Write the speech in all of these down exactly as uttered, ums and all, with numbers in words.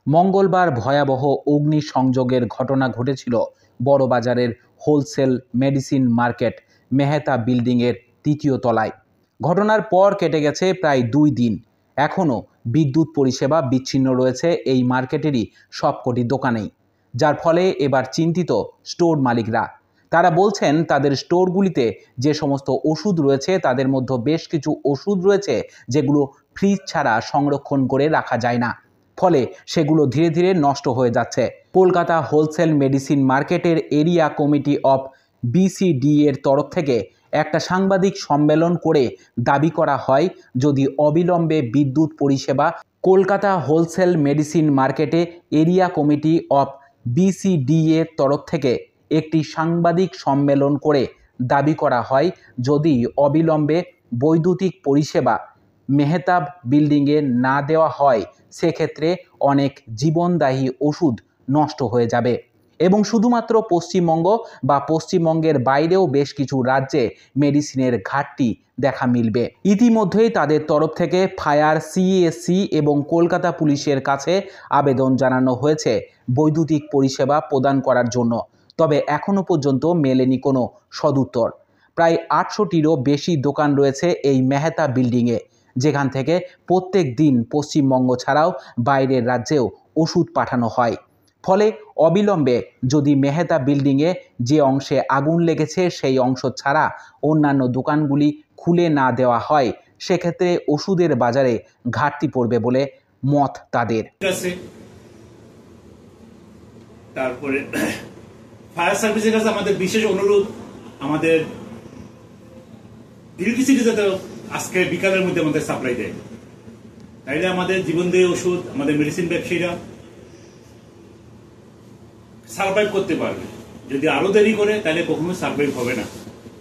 মঙ্গলবার ভয়াবহ অগ্নিসংযোগের ঘটনা ঘটেছিল বড়বাজারের হোলসেল মেডিসিন মার্কেট মেহতা বিল্ডিংয়ের তৃতীয় তলায়। ঘটনার পর কেটে গেছে প্রায় দুই দিন। এখনও বিদ্যুৎ পরিষেবা বিচ্ছিন্ন রয়েছে এই মার্কেটেরই সবকটি দোকানেই, যার ফলে এবার চিন্তিত স্টোর মালিকরা। তারা বলছেন তাদের স্টোরগুলিতে যে সমস্ত ওষুধ রয়েছে তাদের মধ্যে বেশ কিছু ওষুধ রয়েছে যেগুলো ফ্রিজ ছাড়া সংরক্ষণ করে রাখা যায় না, ফলে সেগুলো ধীরে ধীরে নষ্ট হয়ে যাচ্ছে। কলকাতা হোলসেল মেডিসিন মার্কেটের এরিয়া কমিটি অফ বিসিডি এর তরফ থেকে একটা সাংবাদিক সম্মেলন করে দাবি করা হয়, যদি অবিলম্বে বিদ্যুৎ পরিষেবা কলকাতা হোলসেল মেডিসিন মার্কেটে এরিয়া কমিটি অফ বিসিডি এর তরফ থেকে একটি সাংবাদিক সম্মেলন করে দাবি করা হয়, যদি অবিলম্বে বৈদ্যুতিক পরিষেবা মেহতাব বিল্ডিংয়ে না দেওয়া হয় সেক্ষেত্রে অনেক জীবনদায়ী ওষুধ নষ্ট হয়ে যাবে এবং শুধুমাত্র পশ্চিমবঙ্গ বা পশ্চিমবঙ্গের বাইরেও বেশ কিছু রাজ্যে মেডিসিনের ঘাটতি দেখা মিলবে। ইতিমধ্যেই তাদের তরফ থেকে ফায়ার, সিএসসি এবং কলকাতা পুলিশের কাছে আবেদন জানানো হয়েছে বৈদ্যুতিক পরিষেবা প্রদান করার জন্য, তবে এখনও পর্যন্ত মেলেনি কোনো সদুত্তর। প্রায় আটশোটিরও বেশি দোকান রয়েছে এই মেহতা বিল্ডিংয়ে, যেখান থেকে প্রত্যেক দিন পশ্চিমবঙ্গ ছাড়াও বাইরের রাজ্যেও ওষুধ পাঠানো হয়। ফলে অবিলম্বে যদি মেহতা বিল্ডিংয়ে যে অংশে আগুন লেগেছে সেই অংশ ছাড়া অন্যান্য দোকানগুলি খুলে না দেওয়া হয় সেক্ষেত্রে ওষুধের বাজারে ঘাটতি পড়বে বলে মত তাদের। তারপরে ফায়ার সার্ভিসের কাছে আমাদের বিশেষ অনুরোধ, আমাদের ইলেকট্রিসিটি যাতে আজকে বিকালের মধ্যে আমাদের সাপ্লাই দেয়, তাইলে আমাদের জীবনদায়ী ওষুধ আমাদের মেডিসিন ব্যবসায়ীরা সার্ভাইভ করতে পারবে। যদি আরো দেরি করে তাহলে কখনো সার্ভাইভ হবে না।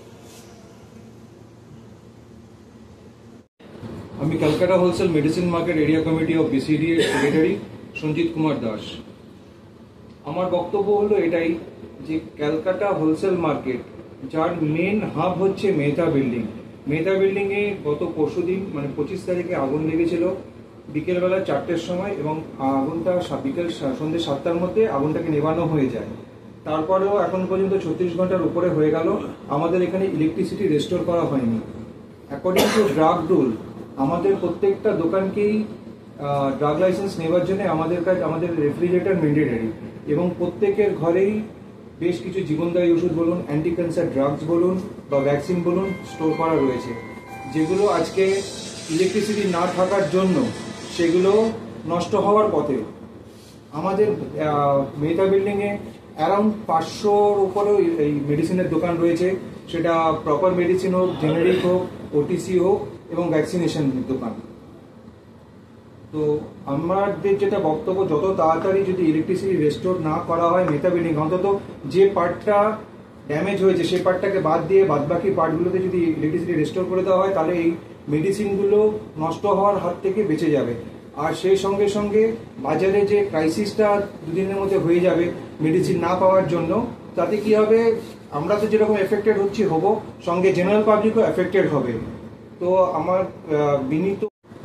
আমি Calcutta wholesale medicine market area committee of BCD এর সেক্রেটারি সঞ্জিত কুমার দাস। আমার বক্তব্য হলো এটাই যে ক্যালকাটা হোলসেল মার্কেট, যার মেন হাব হচ্ছে মেহতা বিল্ডিং, মেহতা বিল্ডিং এ গত পরশু দিন মানে পঁচিশ তারিখে আগুন লেগেছিল বিকেলবেলা চারটের সময় এবং আগুনটা বিকেল সন্ধ্যে সাতটার মধ্যে আগুনটাকে নেভানো হয়ে যায়। তারপরেও এখন পর্যন্ত ছত্রিশ ঘন্টার উপরে হয়ে গেল, আমাদের এখানে ইলেকট্রিসিটি রেস্টোর করা হয়নি। অ্যাকর্ডিং টু ড্রাগ রুল আমাদের প্রত্যেকটা দোকানকেই ড্রাগ লাইসেন্স নেওয়ার জন্য আমাদের কাছে আমাদের রেফ্রিজারেটর ম্যান্ডেটরি এবং প্রত্যেকের ঘরেই বেশ কিছু জীবনদায়ী ওষুধ বলুন, অ্যান্টি ক্যান্সার ড্রাগস বলুন বা ভ্যাকসিন বলুন স্টোর করা রয়েছে, যেগুলো আজকে ইলেকট্রিসিটি না থাকার জন্য সেগুলো নষ্ট হওয়ার পথে। আমাদের মেহতা বিল্ডিংয়ে অ্যারাউন্ড পাঁচশোর উপরেও এই মেডিসিনের দোকান রয়েছে, সেটা প্রপার মেডিসিন হোক, জেনারিক হোক, ওটিসি হোক এবং ভ্যাকসিনেশন দোকান। তো আমাদের যেটা বক্তব্য, যত তাড়াতাড়ি যদি ইলেকট্রিসিটি রেস্টোর না করা হয় মেহতা বিল্ডিং, অন্তত যে পার্টটা ড্যামেজ হয়েছে সেই পার্টটাকে বাদ দিয়ে বাদবাকি পার্টগুলোতে যদি ইলেকট্রিসিটি রেস্টোর করে দেওয়া হয় তাহলে এই মেডিসিনগুলো নষ্ট হওয়ার হাত থেকে বেঁচে যাবে। আর সেই সঙ্গে সঙ্গে বাজারে যে ক্রাইসিসটা দুদিনের মধ্যে হয়ে যাবে মেডিসিন না পাওয়ার জন্য, তাতে কি হবে, আমরা তো যেরকম এফেক্টেড হচ্ছি হব, সঙ্গে জেনারেল পাবলিকও এফেক্টেড হবে। তো আমার বিনীত,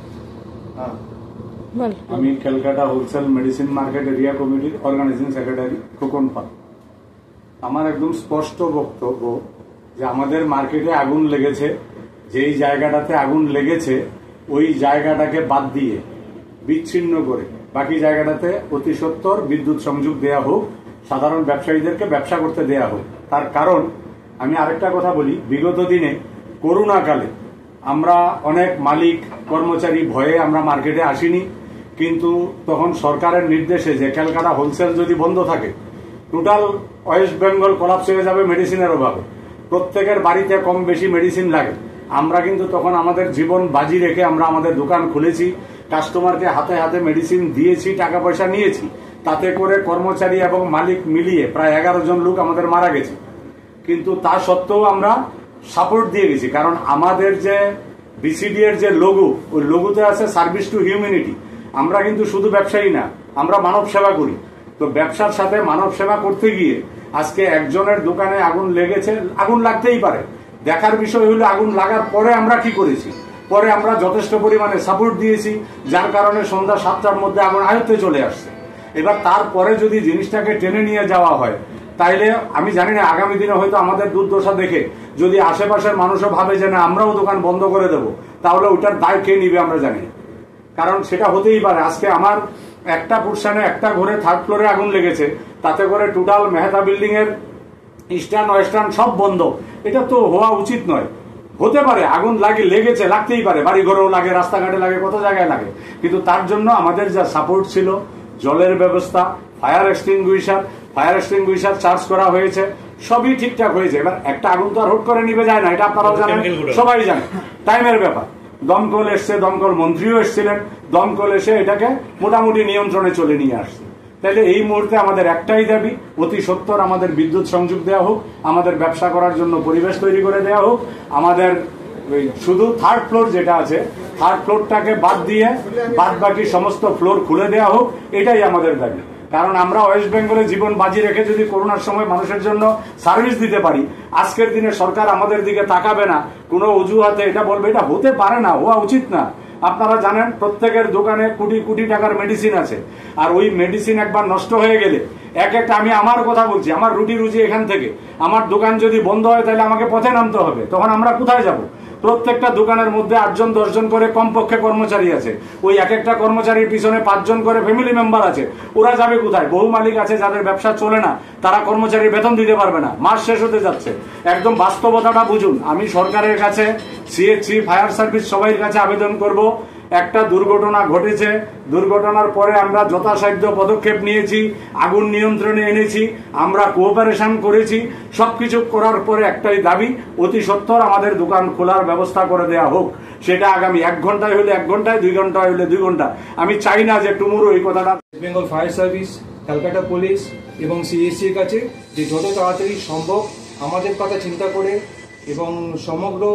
আমি Calcutta wholesale medicine market area কমিটির অর্গানাইজিং সেক্রেটারি খোকন পাল। আমার একদম স্পষ্ট বক্তব্য যে আমাদের মার্কেটে আগুন লেগেছে, যেই জায়গাটাতে আগুন লেগেছে ওই জায়গাটাকে বাদ দিয়ে বিচ্ছিন্ন করে বাকি জায়গাটাতে অতি সত্বর বিদ্যুৎ সংযোগ দেয়া হোক, সাধারণ ব্যবসায়ীদেরকে ব্যবসা করতে দেয়া হোক। তার কারণ আমি আরেকটা কথা বলি, বিগত দিনে করোনাকালে আমরা অনেক মালিক কর্মচারী ভয়ে আমরা মার্কেটে আসিনি, কিন্তু তখন সরকারের নির্দেশে যে ক্যালকাটা হোলসেল যদি বন্ধ থাকে টোটাল ওয়েস্ট বেঙ্গল কলাপস হয়ে যাবে মেডিসিনের অভাবে, প্রত্যেকের বাড়িতে কম বেশি মেডিসিন লাগে। আমরা কিন্তু তখন আমাদের জীবন বাজি রেখে আমরা আমাদের দোকান খুলেছি, কাস্টমারকে হাতে হাতে মেডিসিন দিয়েছি, টাকা পয়সা নিয়েছি, তাতে করে কর্মচারী এবং মালিক মিলিয়ে প্রায় এগারো জন লোক আমাদের মারা গেছে। কিন্তু তা সত্ত্বেও আমরা সাপোর্ট দিয়ে গেছি, কারণ আমাদের যে বিসিডি এর যে লোগো, ওই লোগোতে আছে সার্ভিস টু হিউম্যানিটি। আমরা কিন্তু শুধু ব্যবসায়ী না, আমরা মানব সেবা করি। তো ব্যবসার সাথে মানব সেবা করতে গিয়ে আজকে একজনের দোকানে আগুন লেগেছে, আগুন লাগতেই পারে, দেখার বিষয় হলো আগুন লাগার পরে আমরা কি করেছি। পরে আমরা যথেষ্ট পরিমাণে সাপোর্ট দিয়েছি, যার কারণে সন্ধ্যা সাতটার মধ্যে আগুন আয়ত্তে চলে আসছে। এবার তারপরে যদি জিনিসটাকে টেনে নিয়ে যাওয়া হয়, তাইলে আমি জানি না আগামী দিনে হয়তো আমাদের দুর্দশা দেখে যদি আশেপাশের মানুষও ভাবে যে না আমরাও দোকান বন্ধ করে দেব, তাহলে ওটার দায় কে নিবে আমরা জানি। কারণ সেটা হতেই পারে। আজকে আমার একটা পোর্শনে একটা ঘরে থার্ড ফ্লোরে আগুন লেগেছে, তাতে করে টোটাল মেহতা বিল্ডিং এর ইস্টার্ন ওয়েস্টার্ন সব বন্ধ। এটা তো হওয়া উচিত নয়। হতে পারে আগুন লাগে, লেগেছে, লাগতেই পারে, বাড়ি ঘরেও লাগে, রাস্তাঘাটে লাগে, কত জায়গায় লাগে, কিন্তু তার জন্য আমাদের যা সাপোর্ট ছিল, জলের ব্যবস্থা, fire extinguisher fire extinguisher charge করা হয়েছে, সবই ঠিকঠাক হয়েছে। এবার একটা আগুন তো আর হুট করে নিভে যায় না, এটা আপনারাও জানেন, সবাই জানে, টাইমের ব্যাপার। দমকল এসছে, দমকল মন্ত্রীও এসছিলেন, দমকল এসে এটাকে মোটামুটি নিয়ন্ত্রণে চলে নিয়ে আসছে। তাহলে এই মুহূর্তে আমাদের একটাই দাবি, অতি সত্বর আমাদের বিদ্যুৎ সংযোগ দেওয়া হোক, আমাদের ব্যবসা করার জন্য পরিবেশ তৈরি করে দেওয়া হোক, আমাদের শুধু থার্ড ফ্লোর যেটা আছে থার্ড ফ্লোরটাকে বাদ দিয়ে বাদ বাকি সমস্ত ফ্লোর খুলে দেওয়া হোক, এটাই আমাদের দাবি। কারণ আমরা ওয়েস্ট বেঙ্গলে জীবন বাজি রেখে যদি করোনার সময় মানুষের জন্য সার্ভিস দিতে পারি, আজকের দিনে সরকার আমাদের দিকে তাকাবে না, কোনো অজুহাতে এটা বলবে, এটা হতে পারে না, হওয়া উচিত না। আপনারা জানেন প্রত্যেকের দোকানে কোটি কোটি টাকার মেডিসিন আছে, আর ওই মেডিসিন একবার নষ্ট হয়ে গেলে এক একটা, আমি আমার কথা বলছি, আমার রুটি রুজি এখান থেকে, আমার দোকান যদি বন্ধ হয় তাহলে আমাকে পথে নামতে হবে, তখন আমরা কোথায় যাব? প্রত্যেকটা দোকানের মধ্যে আটজন দশজন করে কমপক্ষে কর্মচারী আছে, ওই এক একটা কর্মচারীর পিছনে পাঁচজন করে ফ্যামিলি মেম্বার আছে, ওরা যাবে কোথায়? বহু মালিক আছে যাদের ব্যবসা চলে না, তারা কর্মচারীর বেতন দিতে পারবে না, মাস শেষ হতে যাচ্ছে। একদম বাস্তবতাটা বুঝুন। আমি সরকারের কাছে, সিএইচসি, ফায়ার সার্ভিস সবাই কাছে আবেদন করব, একটা দুর্ঘটনা ঘটেছে, দুর্ঘটনার পরে আমরা যথাসাধ্য পদক্ষেপ নিয়েছি, আগুন নিয়ন্ত্রণে এনেছি, আমরা কোঅপারেশন করেছি, সবকিছু করার পরে একটাই দাবি, অতি সত্বর আমাদের দোকান খোলার ব্যবস্থা করে দেওয়া হোক। সেটা আগামী এক ঘন্টায় হলে এক ঘন্টায়, দুই ঘন্টায় হলে দুই ঘন্টা। আমি চাই না যে টুমুরো এই কথাটা। West Bengal fire service, Calcutta police এবং সিএসসি এর কাছে যে যত তাড়াতাড়ি সম্ভব আমাদের কথা চিন্তা করে এবং সমগ্র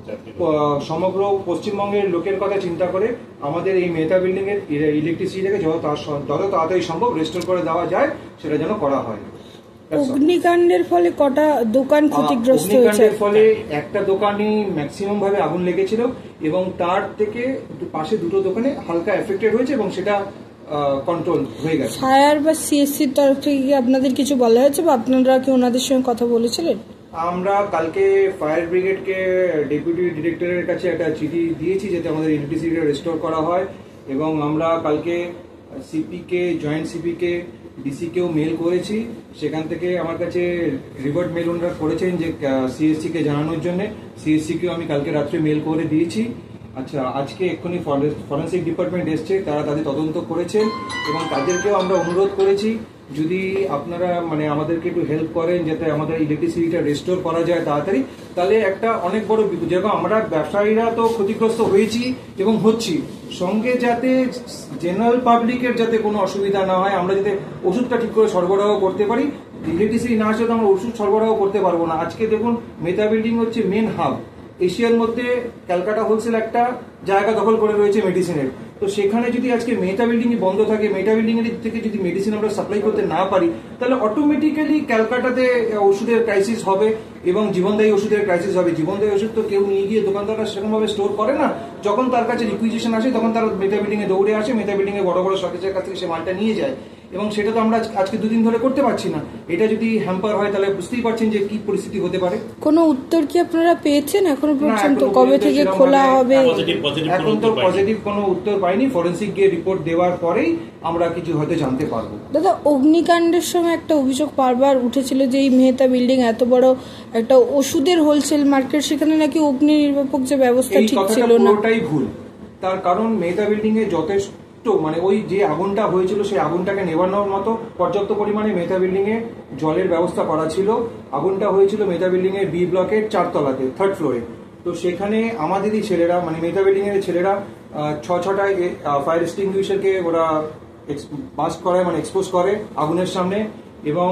সমগ্র পশ্চিমবঙ্গের লোকের কথা চিন্তা করে আমাদের এই মেহতা বিল্ডিং এর ইলেকট্রিসিটিটাকে যত যত তাড়াতাড়ি সম্ভব রেস্টোর করে দেওয়া যায় সেটা যেন করা হয়। অগ্নিকাণ্ডের ফলে কটা দোকান ক্ষতিগ্রস্ত হয়েছে? অগ্নিকাণ্ডের ফলে একটা দোকানই ম্যাক্সিমাম ভাবে আগুন লেগেছিল এবং তার থেকে পাশে দুটো দোকানে হালকা এফেক্টেড হয়েছে এবং সেটা কন্ট্রোল হয়ে গেছে। ফায়ার বা সিএসসির তরফ থেকে কি আপনাদের কিছু বলা হয়েছে বা আপনারা কি ওনাদের সঙ্গে কথা বলেছিলেন? আমরা কালকে ফায়ার ব্রিগেডকে ডেপুটি ডিরেক্টরের কাছে একটা চিঠি দিয়েছি যাতে আমাদের ইলেকট্রিসিটিটা রেস্টোর করা হয়, এবং আমরা কালকে সিপিকে, জয়েন্ট সিপিকে, ডিসিকেও মেল করেছি। সেখান থেকে আমার কাছে রিভার্ট মেল ওনারা করেছেন যে সিএসসি কে জানানোর জন্য। সিএসসি কেও আমি কালকে রাত্রে মেল করে দিয়েছি। আচ্ছা, আজকে এক্ষুনি ফরেন্সিক ডিপার্টমেন্ট এসছে, তারা তাদের তদন্ত করেছেন এবং তাদেরকেও আমরা অনুরোধ করেছি যদি আপনারা মানে আমাদেরকে একটু হেল্প করেন যাতে আমাদের ইলেকট্রিসিটিটা রেস্টোর করা যায় তাড়াতাড়ি, তাহলে একটা অনেক বড় বিপদ। যেরকম আমরা ব্যবসায়ীরা তো ক্ষতিগ্রস্ত হয়েছি এবং হচ্ছি, সঙ্গে যাতে জেনারেল পাবলিকের যাতে কোনো অসুবিধা না হয়, আমরা যাতে ওষুধটা ঠিক করে সরবরাহ করতে পারি। ইলেকট্রিসিটি না আসলে তো আমরা ওষুধ সরবরাহ করতে পারবো না। আজকে দেখুন মেহতা বিল্ডিং হচ্ছে মেন হাব, এশিয়ার মধ্যে ক্যালকাটা হোলসেল একটা জায়গা দখল করে রয়েছে মেডিসিনের। তো সেখানে যদি আজকে মেহতা বিল্ডিং বন্ধ থাকে, মেহতা বিল্ডিং এর থেকে যদি মেডিসিন আমরা সাপ্লাই করতে না পারি, তাহলে অটোমেটিক্যালি ক্যালকাটাতে ওষুধের ক্রাইসিস হবে এবং জীবনদায়ী ওষুধের ক্রাইসিস হবে। জীবনদায়ী ওষুধ তো কেউ নিয়ে গিয়ে দোকানদাররা সেরকমভাবে স্টোর করে না, যখন তার কাছে রিকুইজিশন আসে তখন তারা মেহতা বিল্ডিং এ দৌড়ে আসে, মেহতা বিল্ডিং এ বড় বড় শকেজের কাছ থেকে সে মালটা নিয়ে যায়, এবং সেটা তো আমরা আজকে দুদিন ধরে করতে পারছি না। এটা যদি হ্যাম্পার হয় তাহলে বুঝতেই পারছেন যে কি পরিস্থিতি হতে পারে। কোনো উত্তর কি আপনারা পেয়েছেন এখনো পর্যন্ত? কবে থেকে খোলা হবে? এখন তো পজিটিভ কোনো উত্তর পাইনি। ফরেন্সিক গিয়ে রিপোর্ট দেওয়ার পরেই আমরা কিছু হয়তো জানতে পারবো। দাদা, অগ্নিকাণ্ডের সময় একটা অভিযোগ বারবার উঠেছিল যে এই মেহতা বিল্ডিং এত বড় একটা ওষুধের হোলসেল মার্কেট, সেখানে নাকি অগ্নি নির্বাপক যে ব্যবস্থা ঠিক ছিল না। পুরোটাই ভুল। তার কারণ মেহতা বিল্ডিং এ যথেষ্ট মানে ওই যে আগুনটা হয়েছিল সেই আগুনটাকে নেভানোর মতো পর্যাপ্ত পরিমাণে মেহতা বিল্ডিং এ জলের ব্যবস্থা করা ছিল। আগুনটা হয়েছিল মেহতা বিল্ডিং এর বি ব্লকের চারতলাতে, থার্ড ফ্লোরে। তো সেখানে আমাদেরই ছেলেরা মানে মেহতা বিল্ডিং এর ছেলেরা ছ ছটা ফায়ার এক্সটিংগুইশারকে ওরা বাস্ট করায় মানে এক্সপোজ করে আগুনের সামনে, এবং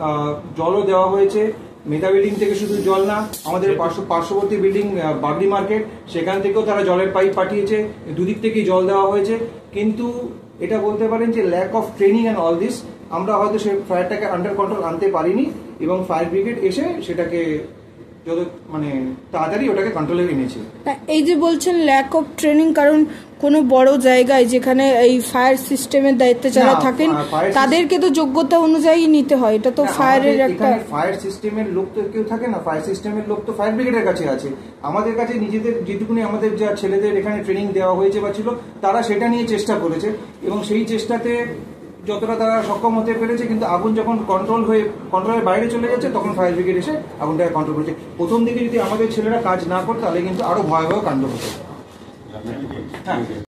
জলও দেওয়া হয়েছে। মেহতা বিল্ডিং থেকে শুধু জল না, আমাদের পার্শ্ববর্তী বিল্ডিং বাবরি মার্কেট, সেখান থেকেও তারা জলের পাইপ পাঠিয়েছে, দুদিক থেকেই জল দেওয়া হয়েছে। কিন্তু এটা বলতে পারেন যে lack of training and all this, আমরা হয়তো সে ফায়ারটাকে আন্ডার কন্ট্রোল আনতে পারিনি এবং ফায়ার ব্রিগেড এসে সেটাকে যত মানে তাড়াতাড়ি ওটাকে কন্ট্রোলে এনেছে। না, এই যে বলছেন ল্যাক অফ ট্রেনিং, কারণ কোনো বড় জায়গায় যেখানে এই ফায়ার সিস্টেমের দায়িত্বে যারা না, থাকেন fire তাদেরকে তো যোগ্যতা অনুযায়ী নিতে হয়, এটা তো ফায়ারের একটা। ফায়ার সিস্টেমের লোক তো কেউ থাকে না, ফায়ার সিস্টেমের লোক তো ফায়ার ব্রিগেডের কাছে আছে। আমাদের কাছে নিজেদের যেটুকুনি আমাদের যা ছেলেদের এখানে ট্রেনিং দেওয়া হয়েছে বা ছিল, তারা সেটা নিয়ে চেষ্টা করেছে এবং সেই চেষ্টাতে যতটা তারা সক্ষম হতে পেরেছে। কিন্তু আগুন যখন কন্ট্রোল হয়ে কন্ট্রোলের বাইরে চলে যাচ্ছে তখন ফায়ার ব্রিগেড এসে আগুনটাকে কন্ট্রোল করেছে। প্রথম দিকে যদি আমাদের ছেলেরা কাজ না করতো তাহলে কিন্তু আরো ভয়াবহ কাণ্ড হতো। হ্যাঁ।